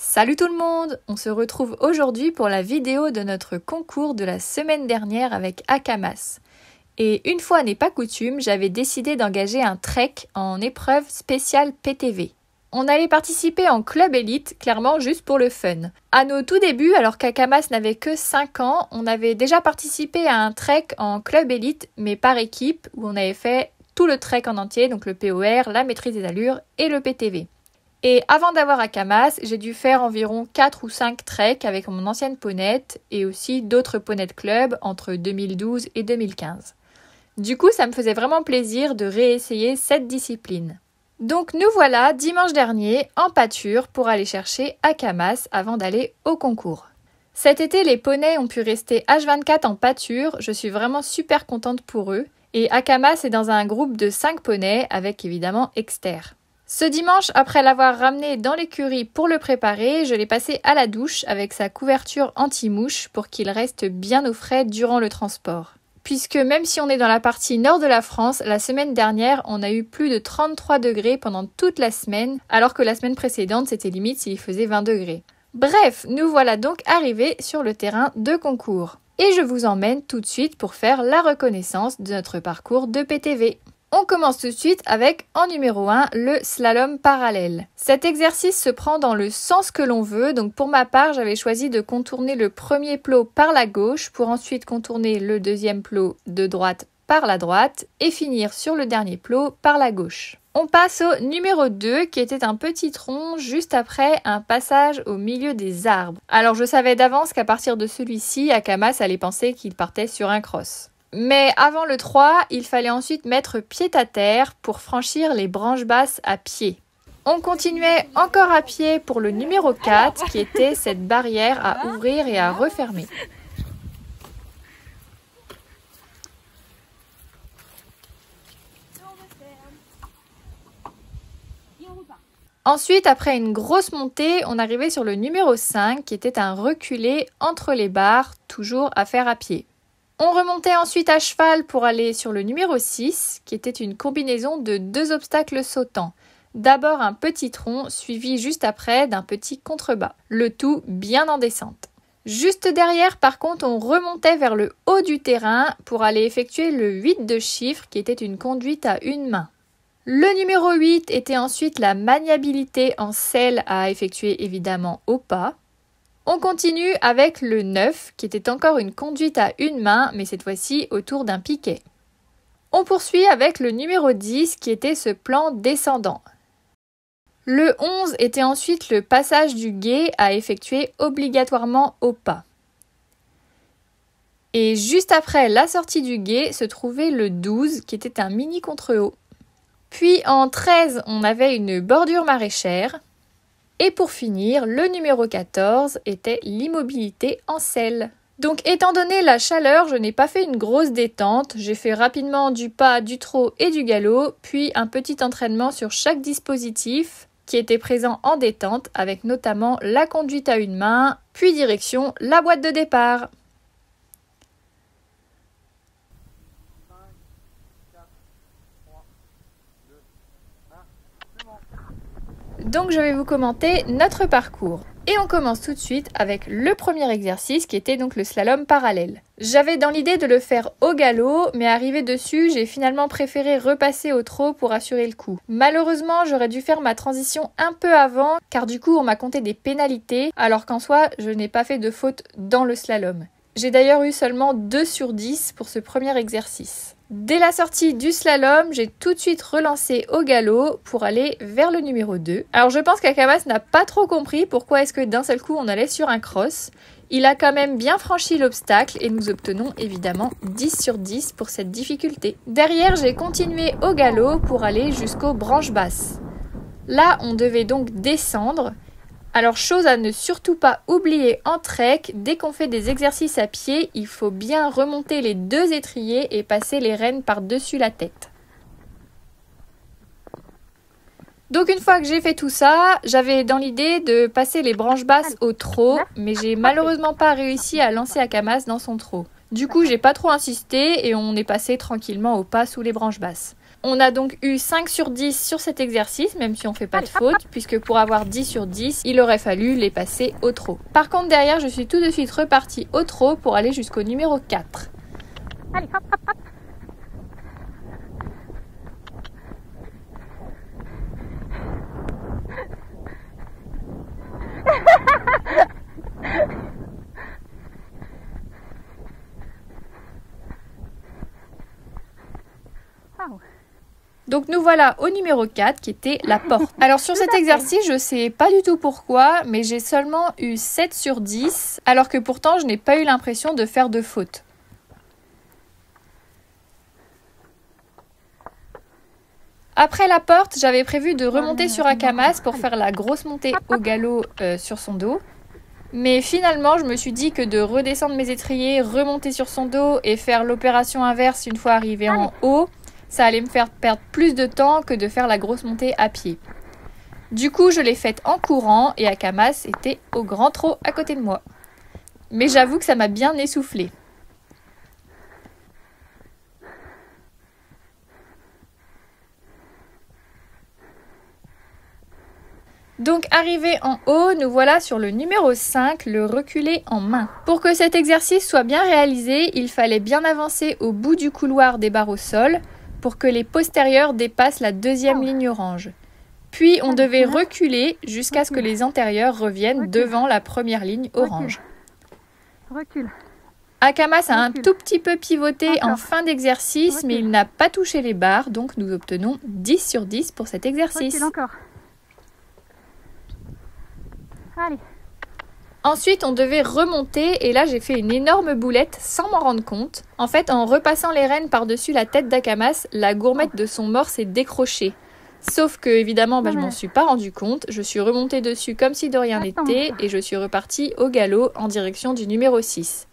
Salut tout le monde! On se retrouve aujourd'hui pour la vidéo de notre concours de la semaine dernière avec Akamas. Et une fois n'est pas coutume, j'avais décidé d'engager un trek en épreuve spéciale PTV. On allait participer en club élite, clairement juste pour le fun. À nos tout débuts, alors qu'Akamas n'avait que 5 ans, on avait déjà participé à un trek en club élite, mais par équipe, où on avait fait tout le trek en entier, donc le POR, la maîtrise des allures et le PTV. Et avant d'avoir Akamas, j'ai dû faire environ 4 ou 5 treks avec mon ancienne ponette et aussi d'autres ponettes club entre 2012 et 2015. Du coup, ça me faisait vraiment plaisir de réessayer cette discipline. Donc nous voilà dimanche dernier en pâture pour aller chercher Akamas avant d'aller au concours. Cet été, les poneys ont pu rester H24 en pâture, je suis vraiment super contente pour eux. Et Akamas est dans un groupe de 5 poneys avec évidemment Exter. Ce dimanche, après l'avoir ramené dans l'écurie pour le préparer, je l'ai passé à la douche avec sa couverture anti-mouche pour qu'il reste bien au frais durant le transport. Puisque même si on est dans la partie nord de la France, la semaine dernière, on a eu plus de 33 degrés pendant toute la semaine, alors que la semaine précédente, c'était limite s'il faisait 20 degrés. Bref, nous voilà donc arrivés sur le terrain de concours. Et je vous emmène tout de suite pour faire la reconnaissance de notre parcours de PTV. On commence tout de suite avec, en numéro 1, le slalom parallèle. Cet exercice se prend dans le sens que l'on veut, donc pour ma part, j'avais choisi de contourner le premier plot par la gauche pour ensuite contourner le deuxième plot de droite par la droite et finir sur le dernier plot par la gauche. On passe au numéro 2 qui était un petit tronc juste après un passage au milieu des arbres. Alors je savais d'avance qu'à partir de celui-ci, Akamas allait penser qu'il partait sur un cross. Mais avant le 3, il fallait ensuite mettre pied à terre pour franchir les branches basses à pied. On continuait encore à pied pour le numéro 4 qui était cette barrière à ouvrir et à refermer. Ensuite, après une grosse montée, on arrivait sur le numéro 5 qui était un reculé entre les barres, toujours à faire à pied. On remontait ensuite à cheval pour aller sur le numéro 6, qui était une combinaison de 2 obstacles sautants. D'abord un petit tronc, suivi juste après d'un petit contrebas. Le tout bien en descente. Juste derrière, par contre, on remontait vers le haut du terrain pour aller effectuer le 8 de chiffre, qui était une conduite à une main. Le numéro 8 était ensuite la maniabilité en selle à effectuer évidemment au pas. On continue avec le 9, qui était encore une conduite à une main, mais cette fois-ci autour d'un piquet. On poursuit avec le numéro 10, qui était ce plan descendant. Le 11 était ensuite le passage du gué à effectuer obligatoirement au pas. Et juste après la sortie du gué se trouvait le 12, qui était un mini contre-haut. Puis en 13, on avait une bordure maraîchère. Et pour finir, le numéro 14 était l'immobilité en selle. Donc étant donné la chaleur, je n'ai pas fait une grosse détente, j'ai fait rapidement du pas, du trot et du galop, puis un petit entraînement sur chaque dispositif qui était présent en détente avec notamment la conduite à une main, puis direction la boîte de départ. Donc je vais vous commenter notre parcours. Et on commence tout de suite avec le premier exercice qui était donc le slalom parallèle. J'avais dans l'idée de le faire au galop, mais arrivé dessus, j'ai finalement préféré repasser au trot pour assurer le coup. Malheureusement, j'aurais dû faire ma transition un peu avant, car du coup on m'a compté des pénalités, alors qu'en soi, je n'ai pas fait de faute dans le slalom. J'ai d'ailleurs eu seulement 2 sur 10 pour ce premier exercice. Dès la sortie du slalom, j'ai tout de suite relancé au galop pour aller vers le numéro 2. Alors je pense qu'Akamas n'a pas trop compris pourquoi est-ce que d'un seul coup on allait sur un cross. Il a quand même bien franchi l'obstacle et nous obtenons évidemment 10 sur 10 pour cette difficulté. Derrière, j'ai continué au galop pour aller jusqu'aux branches basses. Là, on devait donc descendre. Alors chose à ne surtout pas oublier en trek, dès qu'on fait des exercices à pied, il faut bien remonter les 2 étriers et passer les rênes par-dessus la tête. Donc une fois que j'ai fait tout ça, j'avais dans l'idée de passer les branches basses au trot, mais j'ai malheureusement pas réussi à lancer Akamas dans son trot. Du coup, j'ai pas trop insisté et on est passé tranquillement au pas sous les branches basses. On a donc eu 5 sur 10 sur cet exercice, même si on ne fait pas de faute, puisque pour avoir 10 sur 10, il aurait fallu les passer au trot. Par contre, derrière, je suis tout de suite repartie au trot pour aller jusqu'au numéro 4. Allez, hop, hop, hop. Wow. Donc nous voilà au numéro 4 qui était la porte. Alors sur cet exercice, je sais pas du tout pourquoi, mais j'ai seulement eu 7 sur 10, alors que pourtant je n'ai pas eu l'impression de faire de faute. Après la porte, j'avais prévu de remonter sur Akamas pour faire la grosse montée au galop sur son dos. Mais finalement, je me suis dit que de redescendre mes étriers, remonter sur son dos et faire l'opération inverse une fois arrivé en haut, ça allait me faire perdre plus de temps que de faire la grosse montée à pied. Du coup, je l'ai faite en courant et Akamas était au grand trot à côté de moi. Mais j'avoue que ça m'a bien essoufflée. Donc arrivé en haut, nous voilà sur le numéro 5, le reculé en main. Pour que cet exercice soit bien réalisé, il fallait bien avancer au bout du couloir des barres au sol pour que les postérieurs dépassent la deuxième ligne orange. Puis on devait reculer jusqu'à ce que les antérieurs reviennent devant la première ligne orange. Recule. Akamas a un tout petit peu pivoté en fin d'exercice, mais il n'a pas touché les barres, donc nous obtenons 10 sur 10 pour cet exercice. Recule encore. Allez. Ensuite, on devait remonter et là, j'ai fait une énorme boulette sans m'en rendre compte. En fait, en repassant les rênes par-dessus la tête d'Akamas, la gourmette de son mors s'est décrochée. Sauf que, évidemment, je m'en suis pas rendu compte. Je suis remontée dessus comme si de rien n'était et je suis repartie au galop en direction du numéro 6.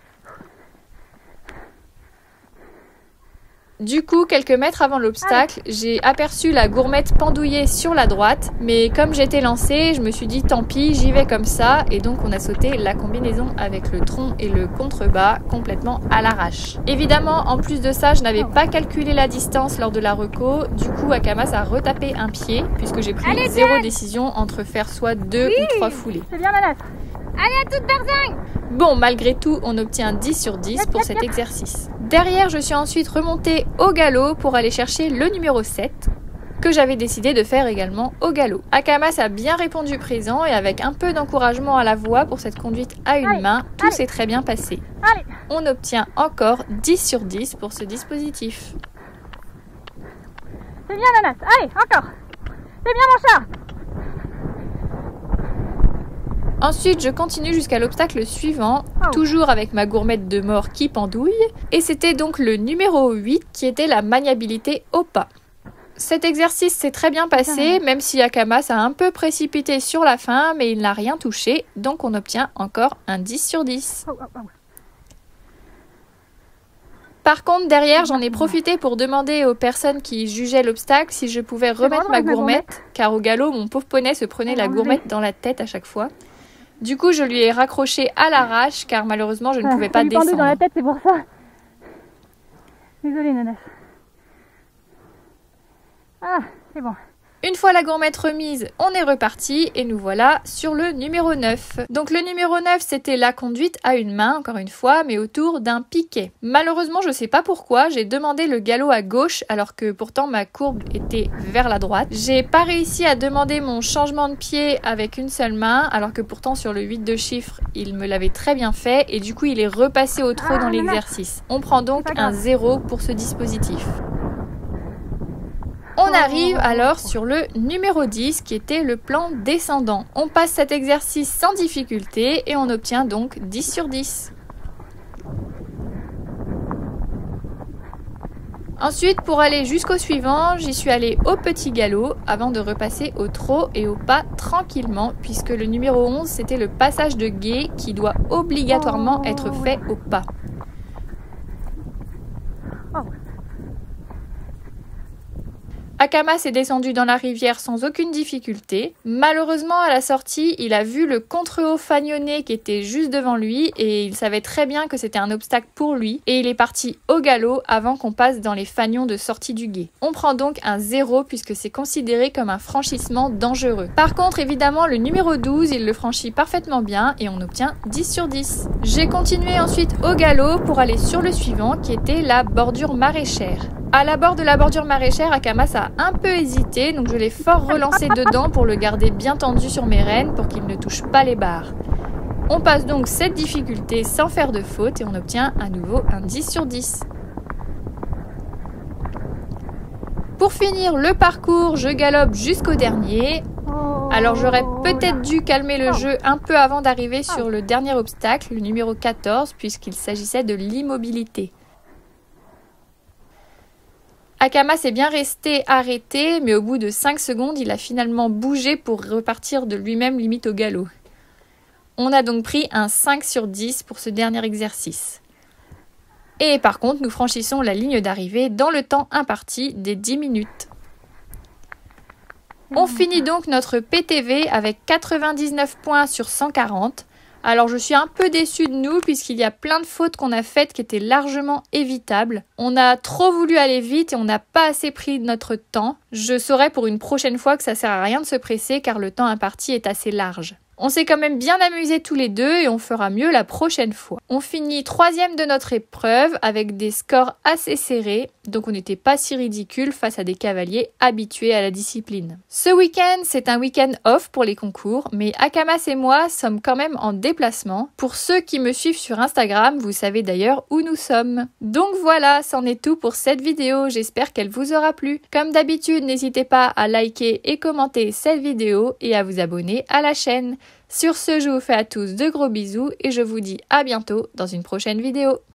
Du coup, quelques mètres avant l'obstacle, j'ai aperçu la gourmette pendouillée sur la droite, mais comme j'étais lancée, je me suis dit tant pis, j'y vais comme ça, et donc on a sauté la combinaison avec le tronc et le contrebas complètement à l'arrache. Évidemment, en plus de ça, je n'avais pas calculé la distance lors de la reco, du coup Akamas a retapé un pied, puisque j'ai pris zéro décision entre faire soit 2 ou 3 foulées. C'est bien Nanas. Allez à toute berzingue. Bon, malgré tout, on obtient 10 sur 10 pour cet exercice. Derrière, je suis ensuite remontée au galop pour aller chercher le numéro 7, que j'avais décidé de faire également au galop. Akamas a bien répondu présent et avec un peu d'encouragement à la voix pour cette conduite à une main, tout s'est très bien passé. Allez. On obtient encore 10 sur 10 pour ce dispositif. C'est bien Nanas. Allez, encore. C'est bien mon chat. Ensuite, je continue jusqu'à l'obstacle suivant, toujours avec ma gourmette de mort qui pendouille. Et c'était donc le numéro 8 qui était la maniabilité au pas. Cet exercice s'est très bien passé, même si Akamas a un peu précipité sur la fin, mais il n'a rien touché, donc on obtient encore un 10 sur 10. Par contre, derrière, j'en ai profité pour demander aux personnes qui jugeaient l'obstacle si je pouvais remettre ma gourmette, car au galop, mon pauvre poney se prenait la gourmette dans la tête à chaque fois. Du coup, je lui ai raccroché à l'arrache, car malheureusement, je ne pouvais pas descendre. Dans la tête, c'est pour ça. Désolée, Nanas. Ah, c'est bon. Une fois la gourmette remise, on est reparti et nous voilà sur le numéro 9. Donc le numéro 9, c'était la conduite à une main, encore une fois, mais autour d'un piquet. Malheureusement, je sais pas pourquoi, j'ai demandé le galop à gauche alors que pourtant ma courbe était vers la droite. J'ai pas réussi à demander mon changement de pied avec une seule main alors que pourtant sur le 8 de chiffre, il me l'avait très bien fait et du coup il est repassé au trot dans l'exercice. On prend donc un 0 pour ce dispositif. On arrive alors sur le numéro 10 qui était le plan descendant. On passe cet exercice sans difficulté et on obtient donc 10 sur 10. Ensuite, pour aller jusqu'au suivant, j'y suis allée au petit galop avant de repasser au trot et au pas tranquillement puisque le numéro 11 c'était le passage de gué qui doit obligatoirement être fait au pas. Akamas est descendu dans la rivière sans aucune difficulté. Malheureusement, à la sortie, il a vu le contre-haut fagnonné qui était juste devant lui et il savait très bien que c'était un obstacle pour lui et il est parti au galop avant qu'on passe dans les fagnons de sortie du gué. On prend donc un 0 puisque c'est considéré comme un franchissement dangereux. Par contre, évidemment, le numéro 12, il le franchit parfaitement bien et on obtient 10 sur 10. J'ai continué ensuite au galop pour aller sur le suivant qui était la bordure maraîchère. À l'abord de la bordure maraîchère, Akamas a un peu hésité, donc je l'ai fort relancé dedans pour le garder bien tendu sur mes rênes pour qu'il ne touche pas les barres. On passe donc cette difficulté sans faire de faute et on obtient à nouveau un 10 sur 10. Pour finir le parcours, je galope jusqu'au dernier. Alors j'aurais peut-être dû calmer le jeu un peu avant d'arriver sur le dernier obstacle, le numéro 14, puisqu'il s'agissait de l'immobilité. Akamas est bien resté arrêté, mais au bout de 5 secondes, il a finalement bougé pour repartir de lui-même limite au galop. On a donc pris un 5 sur 10 pour ce dernier exercice. Et par contre, nous franchissons la ligne d'arrivée dans le temps imparti des 10 minutes. On finit donc notre PTV avec 99 points sur 140. Alors je suis un peu déçue de nous puisqu'il y a plein de fautes qu'on a faites qui étaient largement évitables. On a trop voulu aller vite et on n'a pas assez pris notre temps. Je saurai pour une prochaine fois que ça sert à rien de se presser car le temps imparti est assez large. On s'est quand même bien amusés tous les deux et on fera mieux la prochaine fois. On finit 3e de notre épreuve avec des scores assez serrés, donc on n'était pas si ridicule face à des cavaliers habitués à la discipline. Ce week-end, c'est un week-end off pour les concours, mais Akamas et moi sommes quand même en déplacement. Pour ceux qui me suivent sur Instagram, vous savez d'ailleurs où nous sommes. Donc voilà, c'en est tout pour cette vidéo, j'espère qu'elle vous aura plu. Comme d'habitude, n'hésitez pas à liker et commenter cette vidéo et à vous abonner à la chaîne. Sur ce, je vous fais à tous de gros bisous et je vous dis à bientôt dans une prochaine vidéo.